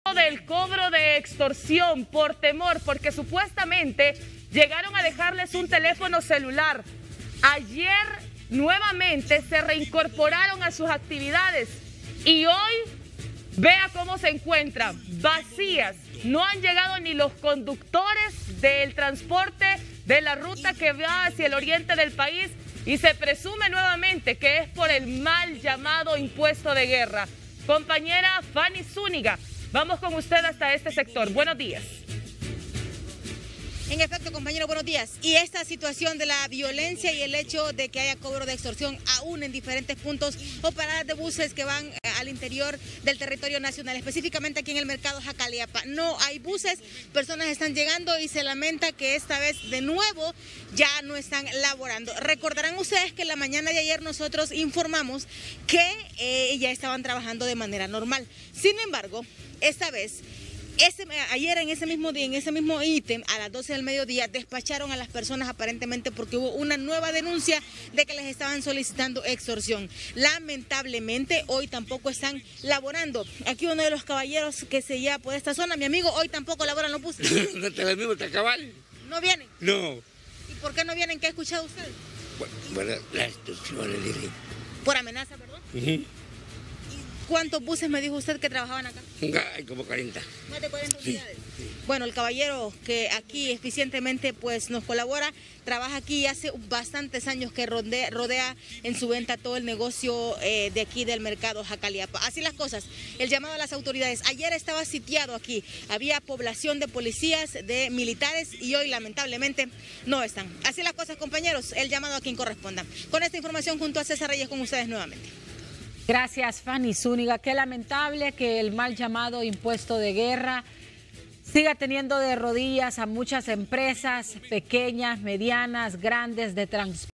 Del cobro de extorsión por temor, porque supuestamente llegaron a dejarles un teléfono celular. Ayer nuevamente se reincorporaron a sus actividades y hoy vea cómo se encuentran, vacías. No han llegado ni los conductores del transporte de la ruta que va hacia el oriente del país y se presume nuevamente que es por el mal llamado impuesto de guerra. Compañera Fanny Zúñiga, vamos con usted hasta este sector. Buenos días. En efecto, compañero, buenos días. Y esta situación de la violencia y el hecho de que haya cobro de extorsión aún en diferentes puntos o paradas de buses que van al interior del territorio nacional, específicamente aquí en el mercado Jacaliapa. No hay buses, personas están llegando y se lamenta que esta vez de nuevo ya no están laborando. Recordarán ustedes que la mañana de ayer nosotros informamos que ya estaban trabajando de manera normal. Sin embargo, esta vez ayer en ese mismo día, en ese mismo ítem, a las 12 del mediodía, despacharon a las personas aparentemente porque hubo una nueva denuncia de que les estaban solicitando extorsión. Lamentablemente, hoy tampoco están laborando. Aquí uno de los caballeros que se lleva por esta zona, mi amigo, hoy tampoco laboran los buses. No te lo mismo, te cabal. ¿No vienen? No. ¿Y por qué no vienen? ¿Qué ha escuchado usted? Bueno, la extorsión, le dije. Por amenaza, perdón. ¿Cuántos buses me dijo usted que trabajaban acá? Hay como 40. Más de 40 unidades. Sí. Bueno, el caballero que aquí eficientemente pues nos colabora, trabaja aquí hace bastantes años que rodea en su venta todo el negocio de aquí del mercado Jacaliapa. Así las cosas, el llamado a las autoridades. Ayer estaba sitiado aquí, había población de policías, de militares y hoy lamentablemente no están. Así las cosas, compañeros, el llamado a quien corresponda. Con esta información junto a César Reyes con ustedes nuevamente. Gracias, Fanny Zúñiga. Qué lamentable que el mal llamado impuesto de guerra siga teniendo de rodillas a muchas empresas pequeñas, medianas, grandes de transporte.